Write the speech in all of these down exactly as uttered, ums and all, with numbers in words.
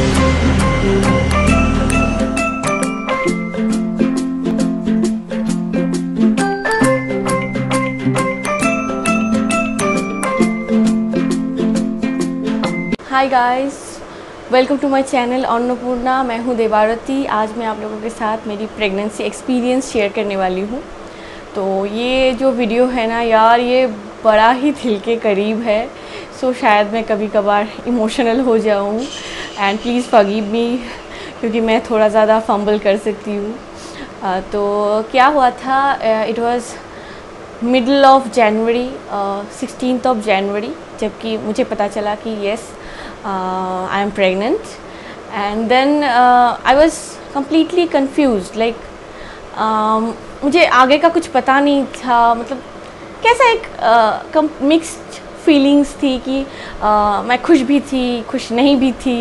Hi guys, welcome to my channel Annapurna. मैं हूँ देवारती। आज मैं आप लोगों के साथ मेरी प्रेगनेंसी एक्सपीरियंस शेयर करने वाली हूँ। तो ये जो वीडियो है ना यार, ये बड़ा ही दिल के करीब है। सो शायद मैं कभी कभार इमोशनल हो जाऊँ एंड प्लीज़ फॉरगिव मी, क्योंकि मैं थोड़ा ज़्यादा फंबल कर सकती हूँ। तो क्या हुआ था, it was middle of January, sixteenth of January, जबकि मुझे पता चला कि yes I am pregnant. And then I was completely confused, like मुझे आगे का कुछ पता नहीं था। मतलब कैसा एक मिक्स्ड uh, फीलिंग्स थी कि uh, मैं खुश भी थी, खुश नहीं भी थी।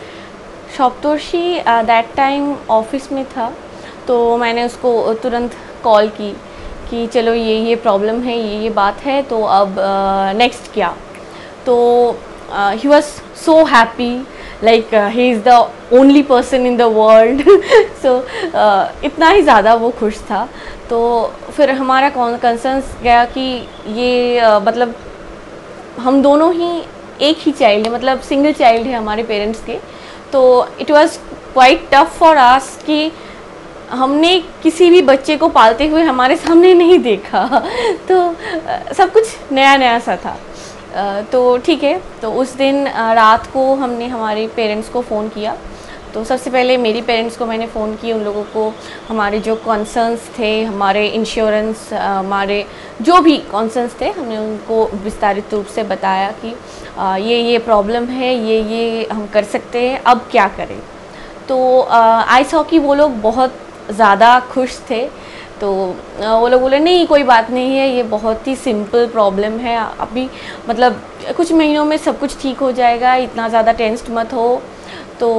सप्तोषी दैट टाइम ऑफिस में था, तो मैंने उसको तुरंत कॉल की कि चलो ये ये प्रॉब्लम है, ये ये बात है, तो अब नेक्स्ट uh, क्या। तो he was so happy, like he is the only person in the world. So इतना ही ज़्यादा वो खुश था। तो फिर हमारा कंसर्न्स गया कि ये uh, मतलब हम दोनों ही एक ही चाइल्ड है, मतलब सिंगल चाइल्ड है हमारे पेरेंट्स के। तो it was quite tough for us कि हमने किसी भी बच्चे को पालते हुए हमारे सामने नहीं देखा। तो uh, सब कुछ नया नया सा था। Uh, तो ठीक है, तो उस दिन uh, रात को हमने हमारे पेरेंट्स को फ़ोन किया। तो सबसे पहले मेरी पेरेंट्स को मैंने फ़ोन की, उन लोगों को हमारे जो कॉन्सर्न्स थे, हमारे इंश्योरेंस, हमारे जो भी कॉन्सर्न्स थे, हमने उनको विस्तारित रूप से बताया कि आ, ये ये प्रॉब्लम है, ये ये हम कर सकते हैं, अब क्या करें। तो आई सॉ कि वो लोग बहुत ज़्यादा खुश थे। तो आ, वो लोग बोले नहीं कोई बात नहीं है, ये बहुत ही सिंपल प्रॉब्लम है, अभी मतलब कुछ महीनों में सब कुछ ठीक हो जाएगा, इतना ज़्यादा टेंस्ड मत हो। तो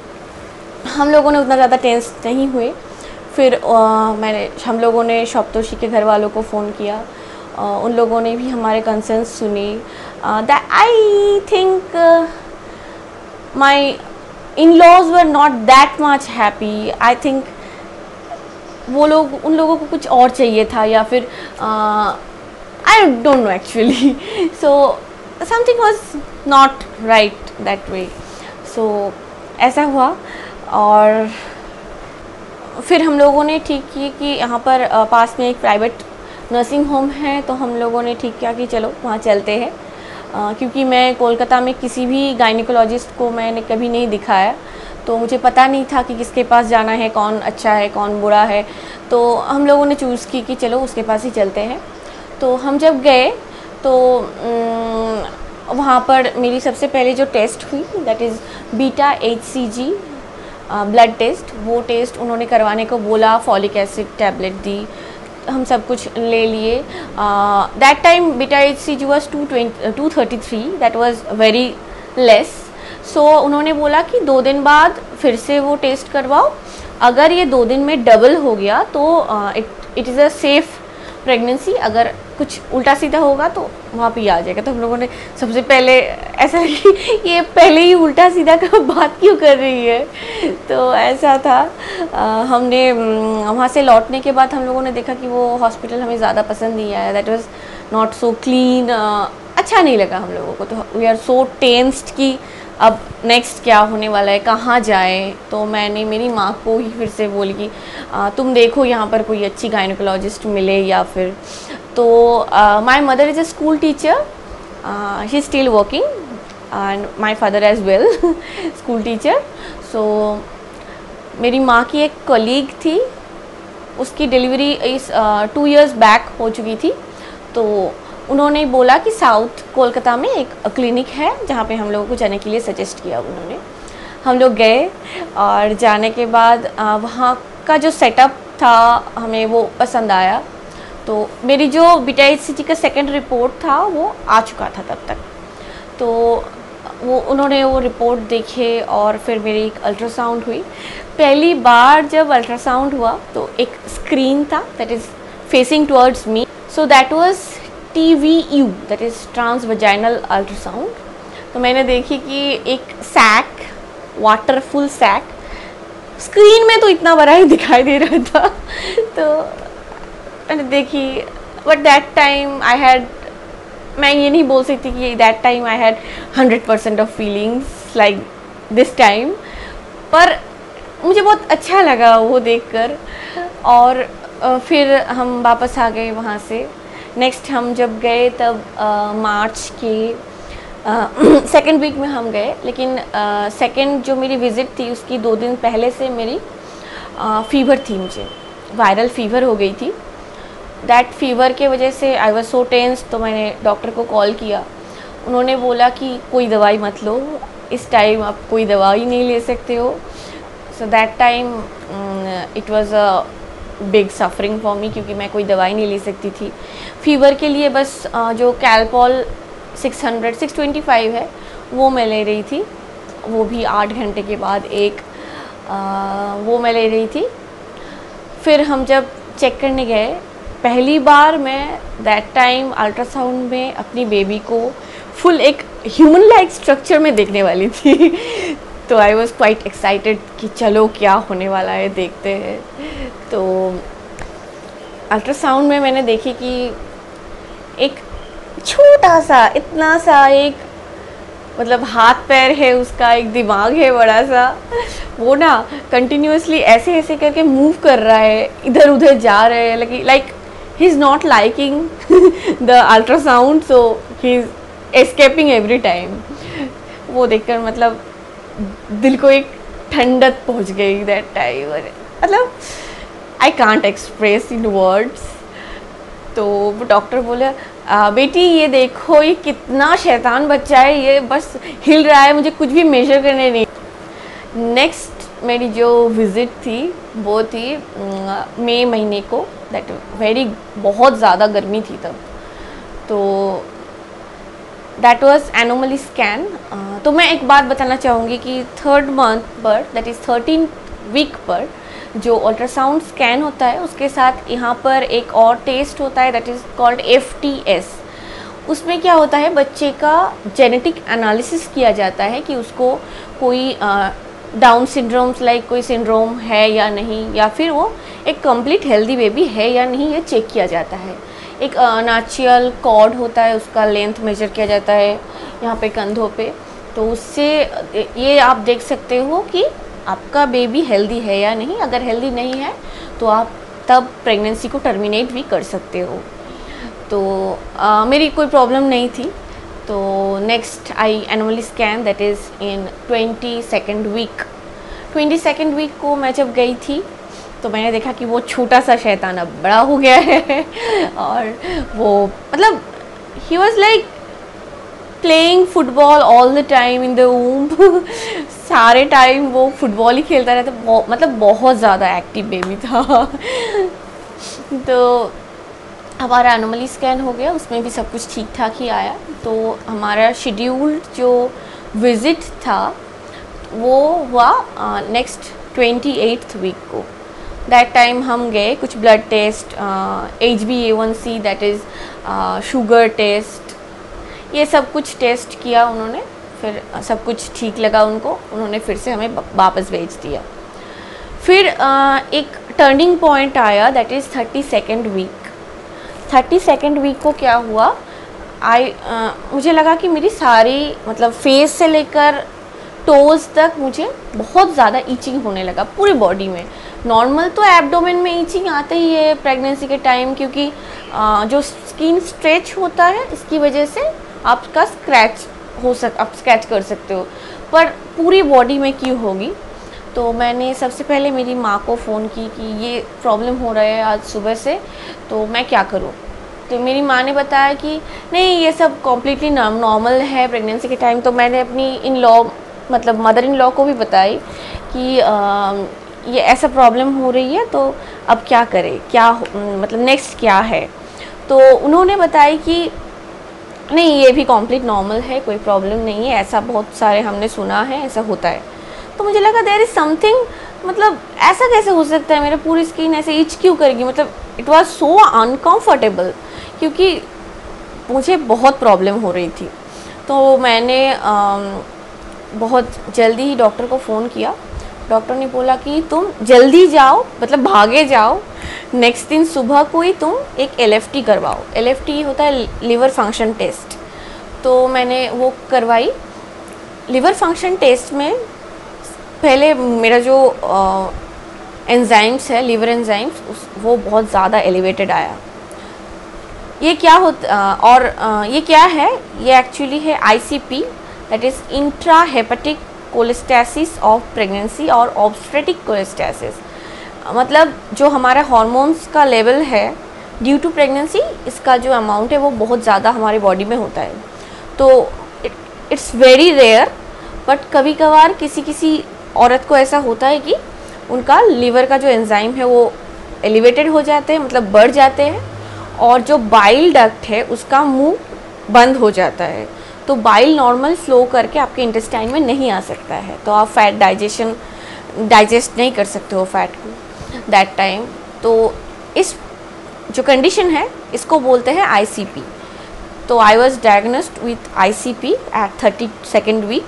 हम लोगों ने उतना ज़्यादा टेंस नहीं हुए। फिर आ, मैंने हम लोगों ने सप्तोषी के घर वालों को फ़ोन किया। आ, उन लोगों ने भी हमारे कंसर्न्स सुने। That I think my in laws were not that much happy. I think वो लोग उन लोगों को कुछ और चाहिए था, या फिर I don't know actually. So something was not right that way. So ऐसा हुआ। और फिर हम लोगों ने ठीक किए कि यहाँ पर पास में एक प्राइवेट नर्सिंग होम है, तो हम लोगों ने ठीक किया कि चलो वहाँ चलते हैं। क्योंकि मैं कोलकाता में किसी भी गायनिकोलॉजिस्ट को मैंने कभी नहीं दिखाया, तो मुझे पता नहीं था कि किसके पास जाना है, कौन अच्छा है कौन बुरा है। तो हम लोगों ने चूज़ की कि चलो उसके पास ही चलते हैं। तो हम जब गए तो वहाँ पर मेरी सबसे पहले जो टेस्ट हुई, that is beta H C G blood test, वो टेस्ट उन्होंने करवाने को बोला। फॉलिक एसिड टैबलेट दी, हम सब कुछ ले लिए। That time beta H C G was two twenty two thirty three, that was very less. So उन्होंने बोला कि दो दिन बाद फिर से वो टेस्ट करवाओ, अगर ये दो दिन में डबल हो गया तो it it is a safe pregnancy, अगर कुछ उल्टा सीधा होगा तो वहाँ पे आ जाएगा। तो हम लोगों ने सबसे पहले ऐसा कि ये पहले ही उल्टा सीधा का बात क्यों कर रही है। तो ऐसा था। आ, हमने वहाँ से लौटने के बाद हम लोगों ने देखा कि वो हॉस्पिटल हमें ज़्यादा पसंद नहीं आया। That was not so clean, अच्छा नहीं लगा हम लोगों को। तो वी आर सो टेंस्ड कि अब नेक्स्ट क्या होने वाला है, कहाँ जाएं। तो मैंने मेरी माँ को ही फिर से बोली कि आ, तुम देखो यहाँ पर कोई अच्छी गायनिकोलॉजिस्ट मिले या फिर। तो my mother is a school teacher, she is still working, and my father as well school teacher. So मेरी माँ की एक कलीग थी, उसकी डिलीवरी इस टू इयर्स बैक हो चुकी थी। तो उन्होंने बोला कि साउथ कोलकाता में एक क्लिनिक है जहाँ पे हम लोगों को जाने के लिए सजेस्ट किया उन्होंने। हम लोग गए और जाने के बाद वहाँ का जो सेटअप था हमें वो पसंद आया। तो मेरी जो बीटा एच सी जी का सेकेंड रिपोर्ट था वो आ चुका था तब तक। तो वो उन्होंने वो रिपोर्ट देखे और फिर मेरी एक अल्ट्रासाउंड हुई। पहली बार जब अल्ट्रासाउंड हुआ तो एक स्क्रीन था that is facing towards me, so that was T V U, that is transvaginal ultrasound. तो मैंने देखी कि एक सैक वाटरफुल सैक, स्क्रीन में तो इतना बड़ा ही दिखाई दे रहा था। तो मैंने देखी, but that time I had, मैं ये नहीं बोल सकती कि that time I had hundred percent of feelings like this time, पर मुझे बहुत अच्छा लगा वो देखकर। और फिर हम वापस आ गए वहाँ से। नेक्स्ट हम जब गए तब मार्च के सेकेंड वीक में हम गए, लेकिन सेकेंड जो मेरी विज़िट थी उसकी दो दिन पहले से मेरी फ़ीवर थी, मुझे वायरल फ़ीवर हो गई थी। दैट फीवर के वजह से आई वाज सो टेंस, तो मैंने डॉक्टर को कॉल किया। उन्होंने बोला कि कोई दवाई मत लो, इस टाइम आप कोई दवाई नहीं ले सकते हो। So that time it was a big suffering for me, क्योंकि मैं कोई दवाई नहीं ले सकती थी फीवर के लिए। बस uh, जो Calpol six hundred six twenty five है वो मैं ले रही थी, वो भी आठ घंटे के बाद एक uh, वो मैं ले रही थी। फिर हम जब चेक करने गए, पहली बार मैं दैट टाइम अल्ट्रासाउंड में अपनी बेबी को फुल एक ह्यूमन लाइक स्ट्रक्चर में देखने वाली थी। तो आई वॉज क्वाइट एक्साइटेड कि चलो क्या होने वाला है, देखते हैं। तो अल्ट्रासाउंड में मैंने देखी कि एक छोटा सा, इतना सा एक, मतलब हाथ पैर है उसका, एक दिमाग है बड़ा सा, वो ना कंटिन्यूसली ऐसे ऐसे करके मूव कर रहा है, इधर उधर जा रहे हैं, like like he is not liking the ultrasound, so he is escaping every time. वो देखकर मतलब दिल को एक ठंडक पहुंच गई दैट टाइम, मतलब I can't express in words. तो वो डॉक्टर बोले, बेटी ये देखो ये कितना शैतान बच्चा है, ये बस हिल रहा है, मुझे कुछ भी मेजर करने नहीं। नेक्स्ट मेरी जो विज़िट थी वो थी मई महीने को, दैट वेरी बहुत ज़्यादा गर्मी थी तब। तो दैट वाज एनोमली स्कैन। तो मैं एक बात बताना चाहूँगी कि थर्ड मंथ पर, दैट इज़ थर्टीन वीक पर जो अल्ट्रासाउंड स्कैन होता है उसके साथ यहाँ पर एक और टेस्ट होता है, that is called F T S. उसमें क्या होता है, बच्चे का जेनेटिक एनालिसिस किया जाता है कि उसको कोई डाउन सिंड्रोम्स लाइक कोई सिंड्रोम है या नहीं, या फिर वो एक कंप्लीट हेल्दी बेबी है या नहीं, ये चेक किया जाता है। एक नाचियल कॉर्ड होता है, उसका लेंथ मेजर किया जाता है यहाँ पे कंधों पे। तो उससे ये आप देख सकते हो कि आपका बेबी हेल्दी है या नहीं। अगर हेल्दी नहीं है तो आप तब प्रेगनेंसी को टर्मिनेट भी कर सकते हो। तो आ, मेरी कोई प्रॉब्लम नहीं थी। तो next I anomaly scan, that is in twenty second week. Twenty second week को मैं जब गई थी तो मैंने देखा कि वो छोटा सा शैतान अब बड़ा हो गया है और वो मतलब he was like playing football all the time in the womb. सारे टाइम वो फुटबॉल ही खेलता रहता, बहुत मतलब बहुत ज़्यादा एक्टिव बेबी था। तो हमारा एनोमली स्कैन हो गया, उसमें भी सब कुछ ठीक ठाक ही आया। तो हमारा शेड्यूल्ड जो विज़िट था वो हुआ नेक्स्ट ट्वेंटी एट्थ वीक को। दैट टाइम हम गए, कुछ blood test, H B A one C that is sugar test, ये सब कुछ टेस्ट किया उन्होंने। फिर सब कुछ ठीक लगा उनको, उन्होंने फिर से हमें वापस भेज दिया। फिर uh, एक टर्निंग पॉइंट आया, that is thirty second week. Thirty second week को क्या हुआ, आई uh, मुझे लगा कि मेरी सारी मतलब फेस से लेकर टोज़ तक मुझे बहुत ज़्यादा ईचिंग होने लगा पूरी बॉडी में। नॉर्मल तो एब्डोमेन में ईचिंग आते ही है प्रेगनेंसी के टाइम, क्योंकि आ, जो स्किन स्ट्रेच होता है इसकी वजह से आपका स्क्रैच हो सक आप स्क्रैच कर सकते हो, पर पूरी बॉडी में क्यों होगी। तो मैंने सबसे पहले मेरी माँ को फ़ोन की कि ये प्रॉब्लम हो रहा है आज सुबह से, तो मैं क्या करूँ। तो मेरी माँ ने बताया कि नहीं ये सब कम्प्लीटली नॉर्मल है प्रेगनेंसी के टाइम। तो मैंने अपनी इन लॉ मतलब मदर इन लॉ को भी बताई कि आ, ये ऐसा प्रॉब्लम हो रही है, तो अब क्या करें, क्या मतलब नेक्स्ट क्या है। तो उन्होंने बताया कि नहीं ये भी कम्प्लीट नॉर्मल है, कोई प्रॉब्लम नहीं है, ऐसा बहुत सारे हमने सुना है ऐसा होता है। तो मुझे लगा देयर इज़ समथिंग, मतलब ऐसा कैसे हो सकता है, मेरा पूरी स्किन ऐसे इच क्यों करेगी। मतलब इट वाज सो अनकम्फर्टेबल, क्योंकि मुझे बहुत प्रॉब्लम हो रही थी। तो मैंने बहुत जल्दी ही डॉक्टर को फ़ोन किया। डॉक्टर ने बोला कि तुम जल्दी जाओ, मतलब भागे जाओ, नेक्स्ट दिन सुबह को ही तुम एक एल एफ टी करवाओ। एल एफ टी होता है लीवर फंक्शन टेस्ट। तो मैंने वो करवाई। लीवर फंक्शन टेस्ट में पहले मेरा जो एंजाइम्स है, लीवर एंजाइम्स, उस वो बहुत ज़्यादा एलिवेटेड आया। ये क्या होता और आ, ये क्या है, ये एक्चुअली है I C P, that is intrahepatic cholestasis of pregnancy और ऑब्स्टेट्रिक कोलेस्टेसिस। मतलब जो हमारा हार्मोन्स का लेवल है ड्यू टू प्रेगनेंसी, इसका जो अमाउंट है वो बहुत ज़्यादा हमारी बॉडी में होता है। तो इट्स वेरी रेयर, बट कभी कभार किसी किसी औरत को ऐसा होता है कि उनका लीवर का जो एंजाइम है वो एलिवेटेड हो जाते हैं, मतलब बढ़ जाते हैं, और जो बाइल डक्ट है उसका मुंह बंद हो जाता है। तो बाइल नॉर्मल फ्लो करके आपके इंटेस्टाइन में नहीं आ सकता है, तो आप फैट डाइजेशन डाइजेस्ट नहीं कर सकते हो फैट को दैट टाइम। तो इस जो कंडीशन है इसको बोलते हैं आई सी पी। तो I was diagnosed with I C P at thirty second week.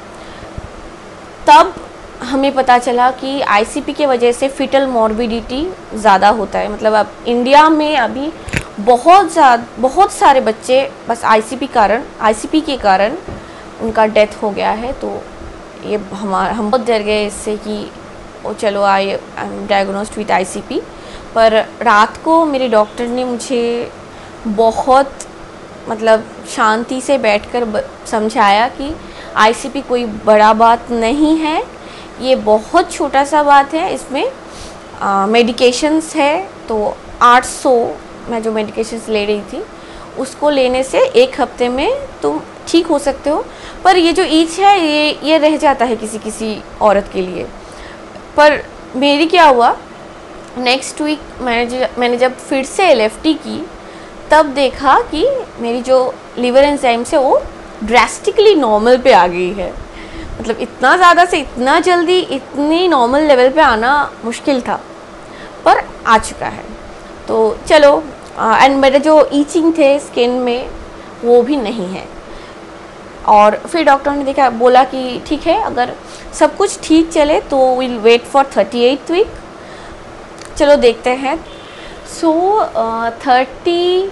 तब हमें पता चला कि आई सी पी की वजह से फिटल मॉर्बिडिटी ज़्यादा होता है। मतलब अब इंडिया में अभी बहुत ज़्यादा बहुत सारे बच्चे बस आई सी पी कारण आई सी पी के कारण उनका डेथ हो गया है। तो ये हमारा हम बहुत डर गए इससे कि ओ चलो I I am diagnosed with I C P. पर रात को मेरे डॉक्टर ने मुझे बहुत मतलब शांति से बैठकर समझाया कि आई सी पी कोई बड़ा बात नहीं है, ये बहुत छोटा सा बात है, इसमें मेडिकेशंस है। तो आठ सौ मैं जो मेडिकेशंस ले रही थी उसको लेने से एक हफ्ते में तुम ठीक हो सकते हो, पर ये जो ईच है ये ये रह जाता है किसी किसी औरत के लिए। पर मेरी क्या हुआ, नेक्स्ट वीक मैंने मैंने जब फिर से एल एफ टी की तब देखा कि मेरी जो लीवर एंजाइम्स है वो ड्रास्टिकली नॉर्मल पे आ गई है। मतलब इतना ज़्यादा से इतना जल्दी इतनी नॉर्मल लेवल पे आना मुश्किल था, पर आ चुका है। तो चलो, एंड मेरे जो ईचिंग थे स्किन में वो भी नहीं है। और फिर डॉक्टर ने देखा, बोला कि ठीक है, अगर सब कुछ ठीक चले तो will wait for thirty eight week. चलो देखते हैं। सो थर्टी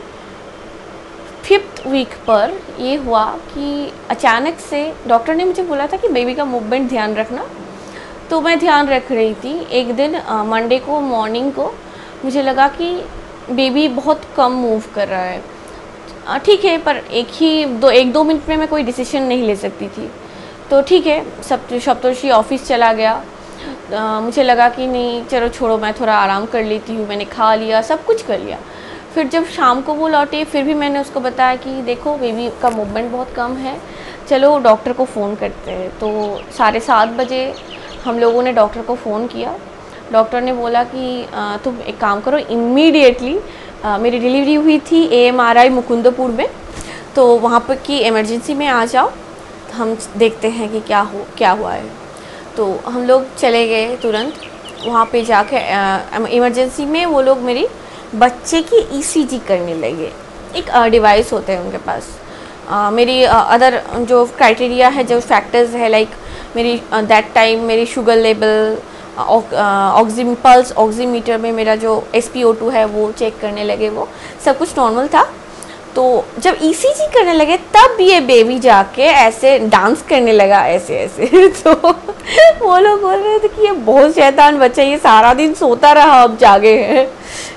फिफ्थ वीक पर ये हुआ कि अचानक से डॉक्टर ने मुझे बोला था कि बेबी का मूवमेंट ध्यान रखना। तो मैं ध्यान रख रही थी। एक दिन मंडे को मॉर्निंग को मुझे लगा कि बेबी बहुत कम मूव कर रहा है। ठीक है, पर एक ही दो एक दो मिनट में मैं कोई डिसीजन नहीं ले सकती थी। तो ठीक है, सब सप्तर्षि ऑफिस चला गया। आ, मुझे लगा कि नहीं चलो छोड़ो, मैं थोड़ा आराम कर लेती हूँ। मैंने खा लिया, सब कुछ कर लिया। फिर जब शाम को वो लौटे फिर भी मैंने उसको बताया कि देखो बेबी का मूवमेंट बहुत कम है, चलो डॉक्टर को फ़ोन करते हैं। तो साढ़े सात बजे हम लोगों ने डॉक्टर को फ़ोन किया। डॉक्टर ने बोला कि आ, तुम एक काम करो, इमीडिएटली मेरी डिलीवरी हुई थी A M R I Mukundapur में, तो वहाँ पर की इमरजेंसी में आ जाओ, हम देखते हैं कि क्या हो क्या हुआ है। तो हम लोग चले गए तुरंत वहाँ पे जाके इमरजेंसी में। वो लोग मेरी बच्चे की ई सी जी करने लगे। एक डिवाइस होते हैं उनके पास। uh, मेरी अदर uh, जो क्राइटेरिया है, जो फैक्टर्स है, लाइक मेरी दैट uh, टाइम मेरी शुगर लेवल, ऑक्सीम पल्स ऑक्सीमीटर में मेरा जो एस पी ओ टू है वो चेक करने लगे। वो सब कुछ नॉर्मल था। तो जब ई सी जी करने लगे तब ये बेबी जाके ऐसे डांस करने लगा, ऐसे ऐसे तो वो लोग बोल रहे थे कि ये बहुत शैतान बच्चा, ये सारा दिन सोता रहा, अब जागे है।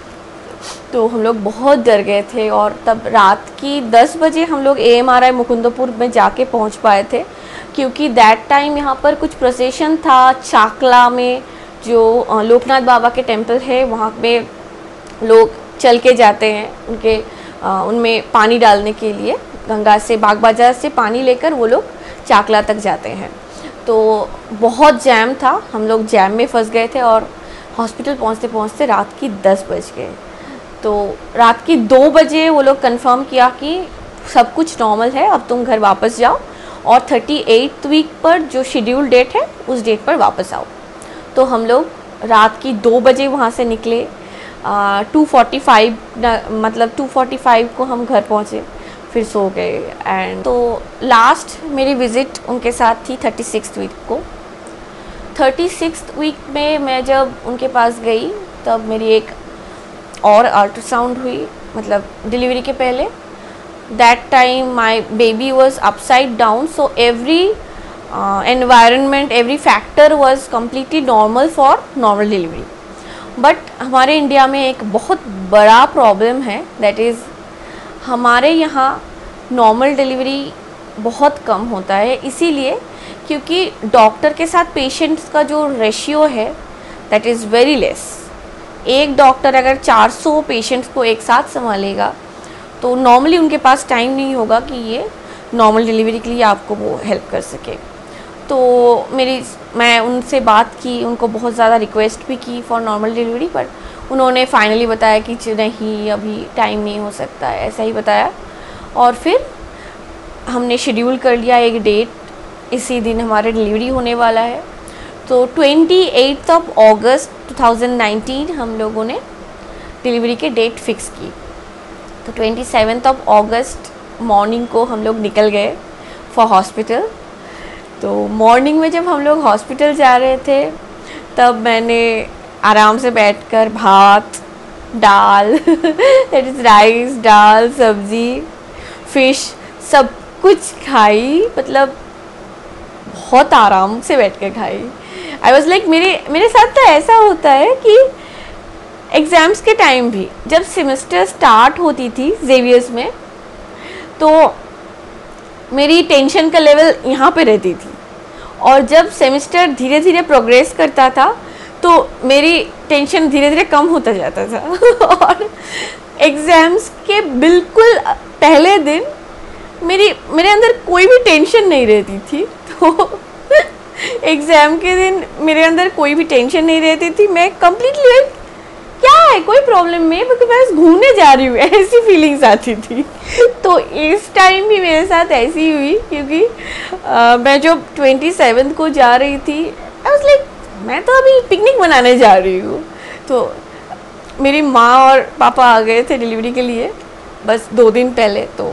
तो हम लोग बहुत डर गए थे। और तब रात की दस बजे हम लोग A M R I Mukundapur में जाके पहुंच पाए थे, क्योंकि दैट टाइम यहाँ पर कुछ प्रोसेशन था। चाकला में जो लोकनाथ बाबा के टेम्पल है वहाँ पे लोग चल के जाते हैं, उनके आ, उनमें पानी डालने के लिए गंगा से, बाग बाजार से पानी लेकर वो लोग चाकला तक जाते हैं। तो बहुत जैम था, हम लोग जैम में फंस गए थे और हॉस्पिटल पहुँचते पहुँचते रात की दस बज गए। तो रात की दो बजे वो लोग कंफर्म किया कि सब कुछ नॉर्मल है, अब तुम घर वापस जाओ और थर्टी एट्थ वीक पर जो शेड्यूल डेट है उस डेट पर वापस आओ। तो हम लोग रात की दो बजे वहाँ से निकले। टू फोर्टी फाइव मतलब टू फोर्टी फाइव को हम घर पहुँचे। फिर सो गए। एंड तो लास्ट मेरी विज़िट उनके साथ थी थर्टी सिक्स वीक को। थर्टी सिक्स वीक में मैं जब उनके पास गई तब मेरी एक और अल्ट्रासाउंड हुई, मतलब डिलीवरी के पहले। That time my baby was upside down, so every environment, every factor was completely normal for normal delivery. But हमारे इंडिया में एक बहुत बड़ा प्रॉब्लम है, दैट इज़ हमारे यहाँ नॉर्मल डिलीवरी बहुत कम होता है, इसीलिए क्योंकि डॉक्टर के साथ पेशेंट्स का जो रेशियो है दैट इज़ वेरी लेस। एक डॉक्टर अगर चार सौ पेशेंट्स को एक साथ संभालेगा तो नॉर्मली उनके पास टाइम नहीं होगा कि ये नॉर्मल डिलीवरी के लिए आपको वो हेल्प कर सके। तो मेरी मैं उनसे बात की, उनको बहुत ज़्यादा रिक्वेस्ट भी की फॉर नॉर्मल डिलीवरी, पर उन्होंने फाइनली बताया कि नहीं अभी टाइम नहीं हो सकता है, ऐसा ही बताया। और फिर हमने शेड्यूल कर लिया एक डेट, इसी दिन हमारा डिलीवरी होने वाला है। तो twenty eighth of August two thousand nineteen हम लोगों ने डिलीवरी के डेट फिक्स की। तो twenty seventh of August morning को हम लोग निकल गए फॉर हॉस्पिटल। तो मॉर्निंग में जब हम लोग हॉस्पिटल जा रहे थे तब मैंने आराम से बैठकर भात, दाल दैट इज़ राइस, दाल, सब्ज़ी, फिश, सब कुछ खाई, मतलब बहुत आराम से बैठ कर खाई। आई वॉज लाइक मेरे मेरे साथ तो ऐसा होता है कि एग्ज़ाम्स के टाइम भी जब सेमेस्टर स्टार्ट होती थी जेवियर्स में, तो मेरी टेंशन का लेवल यहाँ पे रहती थी, और जब सेमेस्टर धीरे धीरे प्रोग्रेस करता था तो मेरी टेंशन धीरे धीरे कम होता जाता था और एग्ज़ाम्स के बिल्कुल पहले दिन मेरी मेरे अंदर कोई भी टेंशन नहीं रहती थी। तो एग्ज़ाम के दिन मेरे अंदर कोई भी टेंशन नहीं रहती थी, मैं कम्प्लीटली क्या है कोई प्रॉब्लम नहीं, क्योंकि मैं बस घूमने जा रही हूँ, ऐसी फीलिंग्स आती थी। तो इस टाइम भी मेरे साथ ऐसी हुई, क्योंकि आ, मैं जब ट्वेंटी सेवन्थ को जा रही थी आई वाज लाइक मैं तो अभी पिकनिक मनाने जा रही हूँ। तो मेरी माँ और पापा आ गए थे डिलीवरी के लिए बस दो दिन पहले। तो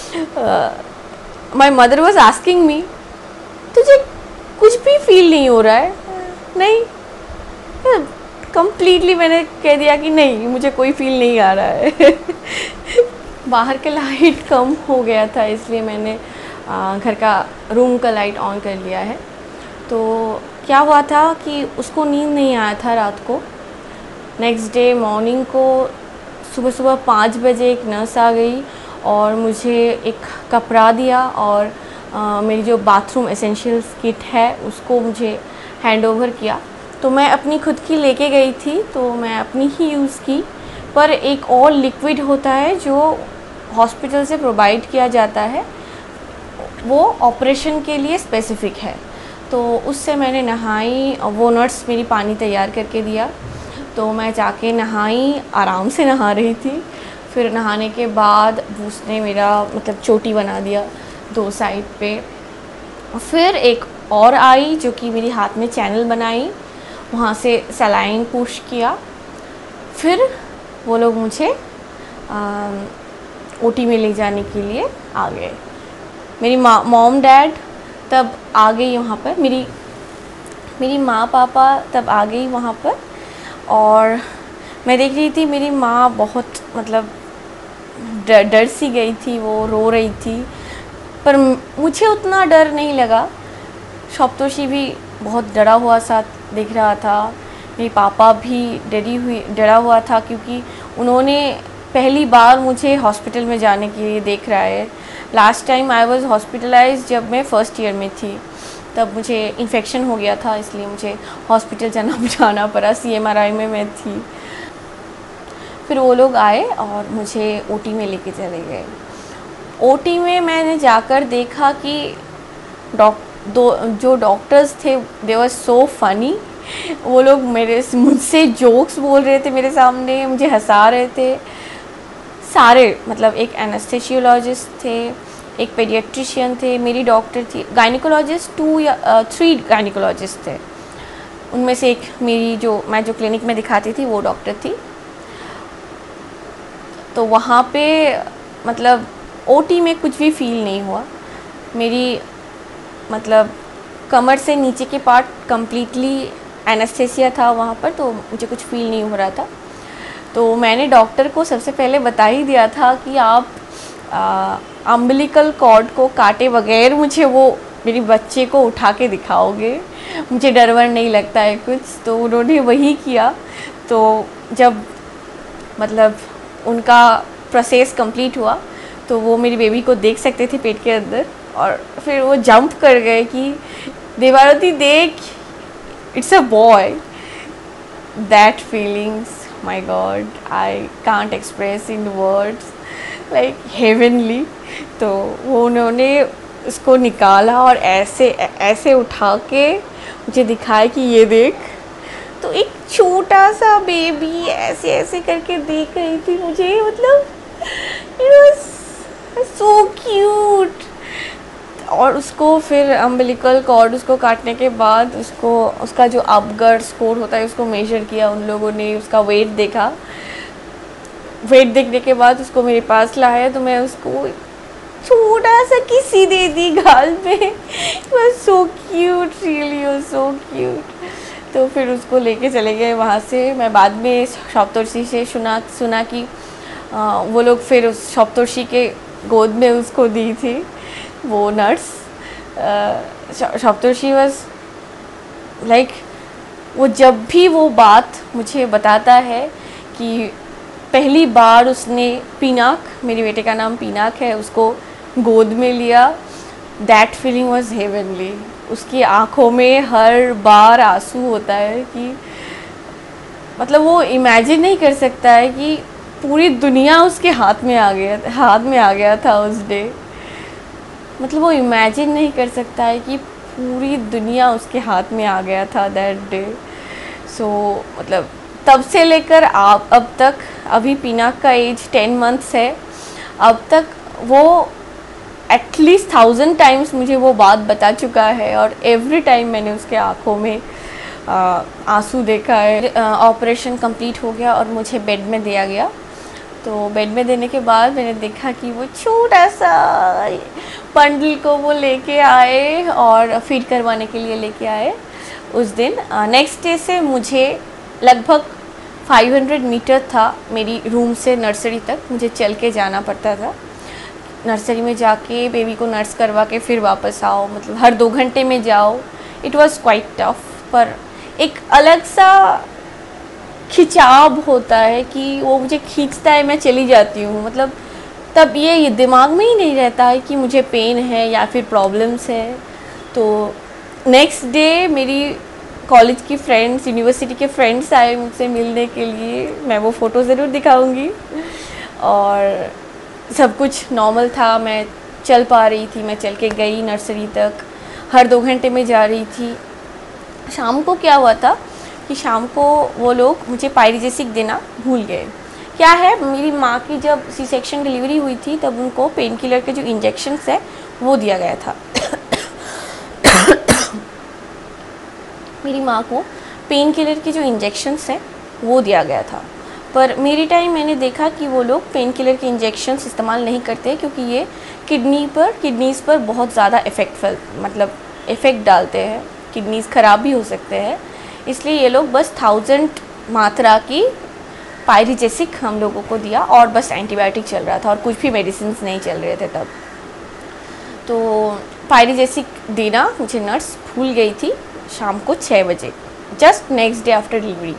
my mother was asking me तुझे कुछ भी फील नहीं हो रहा है? नहीं, कंप्लीटली मैंने कह दिया कि नहीं मुझे कोई फील नहीं आ रहा है। बाहर का लाइट कम हो गया था, इसलिए मैंने आ, घर का रूम का लाइट ऑन कर लिया है। तो क्या हुआ था कि उसको नींद नहीं आया था रात को। नेक्स्ट डे मॉर्निंग को सुबह सुबह पाँच बजे एक नर्स आ गई और मुझे एक कपड़ा दिया और आ, मेरी जो बाथरूम एसेंशियल्स किट है उसको मुझे हैंड ओवर किया। तो मैं अपनी खुद की लेके गई थी, तो मैं अपनी ही यूज़ की, पर एक और लिक्विड होता है जो हॉस्पिटल से प्रोवाइड किया जाता है, वो ऑपरेशन के लिए स्पेसिफ़िक है। तो उससे मैंने नहाई, वो नर्स मेरी पानी तैयार करके दिया, तो मैं जाके नहाई, आराम से नहा रही थी। फिर नहाने के बाद उसने मेरा मतलब चोटी बना दिया दो साइड पे। फिर एक और आई जो कि मेरी हाथ में चैनल बनाई, वहाँ से सलाइन पुश किया। फिर वो लोग मुझे ओटी में ले जाने के लिए आ गए। मेरी माँ मॉम डैड तब आ गई वहाँ पर, मेरी मेरी माँ पापा तब आ गई वहाँ पर, और मैं देख रही थी मेरी माँ बहुत मतलब डर डर सी गई थी, वो रो रही थी, पर मुझे उतना डर नहीं लगा। सप्तोषी भी बहुत डरा हुआ सा दिख रहा था, मेरी पापा भी डरी हुई डरा हुआ था, क्योंकि उन्होंने पहली बार मुझे हॉस्पिटल में जाने के लिए देख रहा है। Last time I was hospitalised जब मैं फ़र्स्ट ईयर में थी, तब मुझे इन्फेक्शन हो गया था, इसलिए मुझे हॉस्पिटल जाना जाना पड़ा, सी एम आर आई में मैं थी। फिर वो लोग आए और मुझे ओटी में लेके चले गए। ओटी में मैंने जाकर देखा कि डॉक दो जो डॉक्टर्स थे दे वर सो फनी। वो लोग मेरे मुझसे जोक्स बोल रहे थे, मेरे सामने मुझे हंसा रहे थे सारे, मतलब एक एनेस्थेसियोलॉजिस्ट थे, एक पेडियाट्रिशियन थे, मेरी डॉक्टर थी, गायनिकोलॉजिस्ट टू या थ्री गायनिकोलॉजिस्ट थे। उनमें से एक मेरी जो मैं जो क्लिनिक में दिखाती थी वो डॉक्टर थी। तो वहाँ पे मतलब ओटी में कुछ भी फील नहीं हुआ। मेरी मतलब कमर से नीचे के पार्ट कम्प्लीटली एनेस्थेसिया था वहाँ पर, तो मुझे कुछ फील नहीं हो रहा था। तो मैंने डॉक्टर को सबसे पहले बता ही दिया था कि आप अम्बिलिकल कॉर्ड को काटे बगैर मुझे वो मेरी बच्चे को उठा के दिखाओगे, मुझे डर वर नहीं लगता है कुछ। तो उन्होंने वही किया। तो जब मतलब उनका प्रोसेस कंप्लीट हुआ तो वो मेरी बेबी को देख सकते थे पेट के अंदर, और फिर वो जंप कर गए कि देवारती देख, it's a boy. That feelings, my god, I can't express in words, like heavenly. तो वो उन्होंने उसको निकाला और ऐसे ऐसे उठा के मुझे दिखाया कि ये देख। तो एक छोटा सा बेबी ऐसे ऐसे करके देख रही थी मुझे, मतलब इट वाज सो क्यूट। और उसको फिर अम्बिलिकल कॉर्ड उसको काटने के बाद उसको उसका जो अपगर स्कोर होता है उसको मेजर किया उन लोगों ने, उसका वेट देखा। वेट देखने के बाद उसको मेरे पास लाया तो मैं उसको छोटा सा किसी दे दी गाल पे। बस so cute, really was so cute. तो फिर उसको लेके चले गए वहाँ से। मैं बाद में सप्तर्षि से सुना सुना कि आ, वो लोग फिर उस सप्तर्षि के गोद में उसको दी थी वो नर्स। सप्तर्षि वाज लाइक, वो जब भी वो बात मुझे बताता है कि पहली बार उसने पीनाक, मेरे बेटे का नाम पीनाक है, उसको गोद में लिया, दैट फीलिंग वाज हेवनली। उसकी आँखों में हर बार आंसू होता है कि मतलब वो इमेजिन नहीं कर सकता है कि पूरी दुनिया उसके हाथ में आ गया हाथ में आ गया था उस डे। मतलब वो इमेजिन नहीं कर सकता है कि पूरी दुनिया उसके हाथ में आ गया था दैट डे। सो मतलब तब से लेकर आप अब तक, अभी पीनाक का एज टेन मंथ्स है, अब तक वो एटलीस्ट थाउजेंड टाइम्स मुझे वो बात बता चुका है, और एवरी टाइम मैंने उसके आँखों में आंसू देखा है। ऑपरेशन कंप्लीट हो गया और मुझे बेड में दिया गया। तो बेड में देने के बाद मैंने देखा कि वो छोटा सा बंडल को वो लेके आए और फीड करवाने के लिए लेके आए उस दिन। नेक्स्ट डे से मुझे लगभग पाँच सौ मीटर था मेरी रूम से नर्सरी तक, मुझे चल के जाना पड़ता था। नर्सरी में जाके बेबी को नर्स करवा के फिर वापस आओ, मतलब हर दो घंटे में जाओ। इट वाज क्वाइट टफ, पर एक अलग सा खिंचाव होता है कि वो मुझे खींचता है, मैं चली जाती हूँ। मतलब तब ये, ये दिमाग में ही नहीं रहता है कि मुझे पेन है या फिर प्रॉब्लम्स है। तो नेक्स्ट डे मेरी कॉलेज की फ्रेंड्स, यूनिवर्सिटी के फ्रेंड्स आए मुझसे मिलने के लिए, मैं वो फ़ोटो ज़रूर दिखाऊंगी। और सब कुछ नॉर्मल था, मैं चल पा रही थी, मैं चल के गई नर्सरी तक, हर दो घंटे में जा रही थी। शाम को क्या हुआ था कि शाम को वो लोग मुझे पायरिजेसिक देना भूल गए। क्या है, मेरी माँ की जब सी सेक्शन डिलीवरी हुई थी तब उनको पेन किलर के जो इंजेक्शन्स है वो दिया गया था। मेरी माँ को पेन किलर के जो इंजेक्शन्स हैं वो दिया गया था, पर मेरी टाइम मैंने देखा कि वो लोग पेन किलर के इंजेक्शन्स इस्तेमाल नहीं करते, क्योंकि ये किडनी पर किडनीज़ पर बहुत ज़्यादा इफ़ेक्ट फैल मतलब इफ़ेक्ट डालते हैं, किडनीज़ ख़राब भी हो सकते हैं। इसलिए ये लोग बस थाउजेंड मात्रा की पायरिजेसिक हम लोगों को दिया, और बस एंटीबायोटिक चल रहा था और कुछ भी मेडिसिन नहीं चल रहे थे तब। तो पायरिजेसिक देना मुझे नर्स भूल गई थी शाम को छः बजे, just next day after delivery.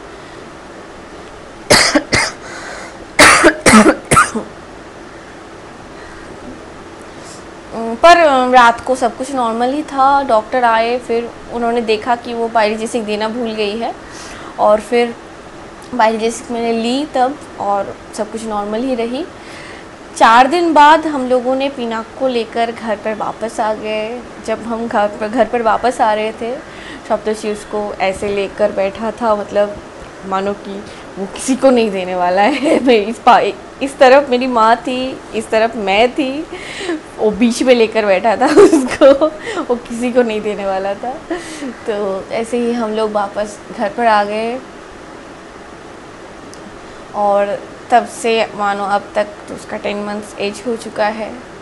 पर रात को सब कुछ नॉर्मल ही था। डॉक्टर आए, फिर उन्होंने देखा कि वो पायरिजेसिक देना भूल गई है, और फिर पायरिजेसिक मैंने ली तब, और सब कुछ नॉर्मल ही रही। चार दिन बाद हम लोगों ने पीनाक को लेकर घर पर वापस आ गए। जब हम घर पर घर पर वापस आ रहे थे, सप्तर्षि उसको ऐसे लेकर बैठा था, मतलब मानो कि वो किसी को नहीं देने वाला है। मैं इस पा इस तरफ मेरी माँ थी, इस तरफ मैं थी, वो बीच में लेकर बैठा था उसको, वो किसी को नहीं देने वाला था। तो ऐसे ही हम लोग वापस घर पर आ गए, और तब से मानो अब तक तो उसका टेन मंथ्स एज हो चुका है।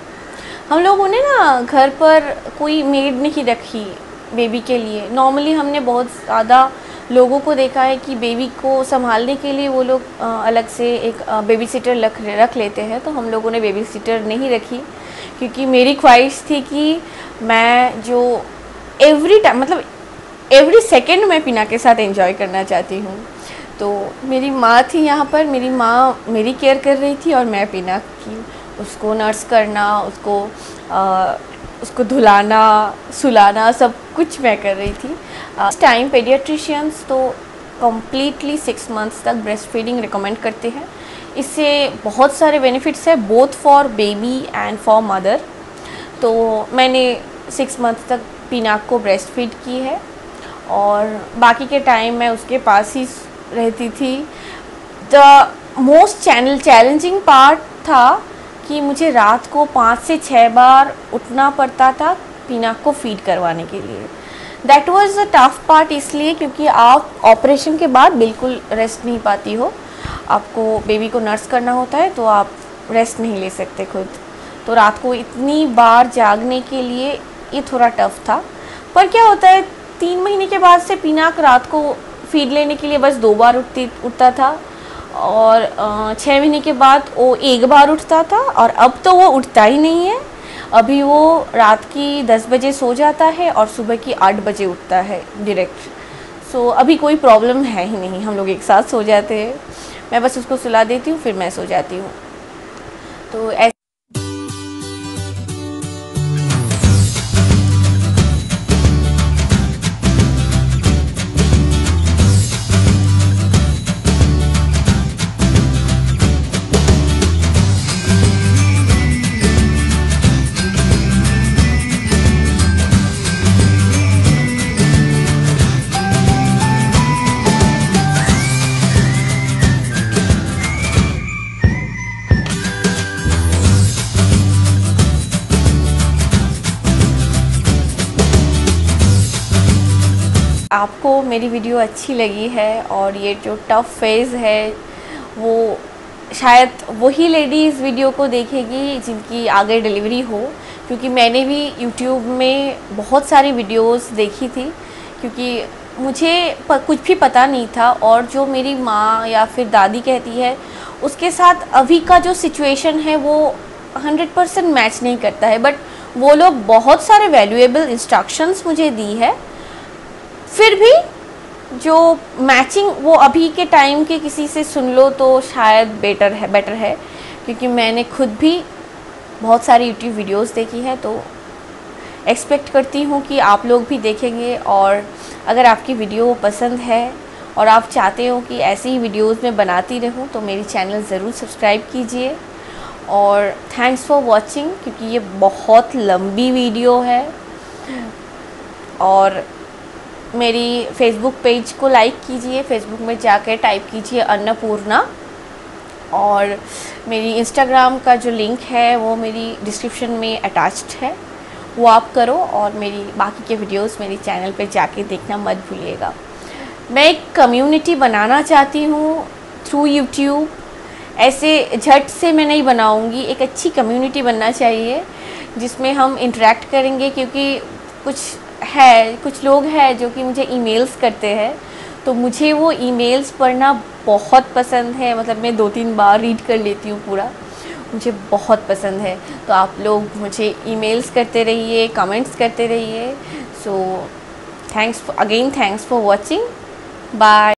हम लोगों ने ना घर पर कोई मेड नहीं रखी बेबी के लिए। नॉर्मली हमने बहुत ज़्यादा लोगों को देखा है कि बेबी को संभालने के लिए वो लोग अलग से एक बेबी सिटर रख रख लेते हैं। तो हम लोगों ने बेबी सिटर नहीं रखी, क्योंकि मेरी ख्वाहिश थी कि मैं जो एवरी टाइम मतलब एवरी सेकेंड मैं पीना के साथ एंजॉय करना चाहती हूँ। तो मेरी माँ थी यहाँ पर, मेरी माँ मेरी केयर कर रही थी और मैं पीना की उसको नर्स करना, उसको आ, उसको धुलाना, सुलाना, सब कुछ मैं कर रही थी। इस टाइम पेडियाट्रिशियंस तो कम्प्लीटली सिक्स मंथ्स तक ब्रेस्ट फीडिंग रिकमेंड करते हैं। इससे बहुत सारे बेनिफिट्स है, both for baby and for mother. तो मैंने सिक्स मंथ्स तक पिनाक को ब्रेस्ट फीड की है और बाकी के टाइम मैं उसके पास ही रहती थी। The most channel challenging part था कि मुझे रात को पाँच से छः बार उठना पड़ता था पिनाक को फीड करवाने के लिए। That was a tough part, इसलिए क्योंकि आप ऑपरेशन के बाद बिल्कुल रेस्ट नहीं पाती हो। आपको बेबी को नर्स करना होता है तो आप रेस्ट नहीं ले सकते खुद। तो रात को इतनी बार जागने के लिए ये थोड़ा टफ था। पर क्या होता है, तीन महीने के बाद से पिनाक रात को फीड लेने के लिए बस दो बार उठती उठता था और छः महीने के बाद वो एक बार उठता था और अब तो वो उठता ही नहीं है। अभी वो रात की दस बजे सो जाता है और सुबह की आठ बजे उठता है डायरेक्ट। सो अभी कोई प्रॉब्लम है ही नहीं, हम लोग एक साथ सो जाते हैं। मैं बस उसको सुला देती हूँ, फिर मैं सो जाती हूँ। तो ऐसे आपको मेरी वीडियो अच्छी लगी है और ये जो टफ़ फेज़ है वो शायद वही लेडी इस वीडियो को देखेगी जिनकी आगे डिलीवरी हो, क्योंकि मैंने भी यूट्यूब में बहुत सारी वीडियोस देखी थी, क्योंकि मुझे कुछ भी पता नहीं था और जो मेरी माँ या फिर दादी कहती है उसके साथ अभी का जो सिचुएशन है वो हंड्रेड परसेंट मैच नहीं करता है। बट वो लोग बहुत सारे वैल्यूएबल इंस्ट्रक्शंस मुझे दी है, फिर भी जो मैचिंग वो अभी के टाइम के किसी से सुन लो तो शायद बेटर है बेटर है क्योंकि मैंने खुद भी बहुत सारी यूट्यूब वीडियोस देखी है। तो एक्सपेक्ट करती हूँ कि आप लोग भी देखेंगे और अगर आपकी वीडियो पसंद है और आप चाहते हो कि ऐसी ही वीडियोस मैं बनाती रहूँ तो मेरी चैनल ज़रूर सब्सक्राइब कीजिए। और थैंक्स फॉर वॉचिंग, क्योंकि ये बहुत लंबी वीडियो है। और मेरी फेसबुक पेज को लाइक कीजिए, फेसबुक में जाकर टाइप कीजिए अन्नपूर्णा, और मेरी इंस्टाग्राम का जो लिंक है वो मेरी डिस्क्रिप्शन में अटैच्ड है, वो आप करो। और मेरी बाकी के वीडियोस मेरी चैनल पे जाके देखना मत भूलिएगा। मैं एक कम्युनिटी बनाना चाहती हूँ थ्रू यूट्यूब। ऐसे झट से मैं नहीं बनाऊँगी, एक अच्छी कम्युनिटी बनना चाहिए जिसमें हम इंटरेक्ट करेंगे, क्योंकि कुछ है कुछ लोग हैं जो कि मुझे ईमेल्स करते हैं, तो मुझे वो ईमेल्स पढ़ना बहुत पसंद है। मतलब मैं दो तीन बार रीड कर लेती हूँ पूरा, मुझे बहुत पसंद है। तो आप लोग मुझे ईमेल्स करते रहिए, कमेंट्स करते रहिए। So thanks again, thanks for watching, bye.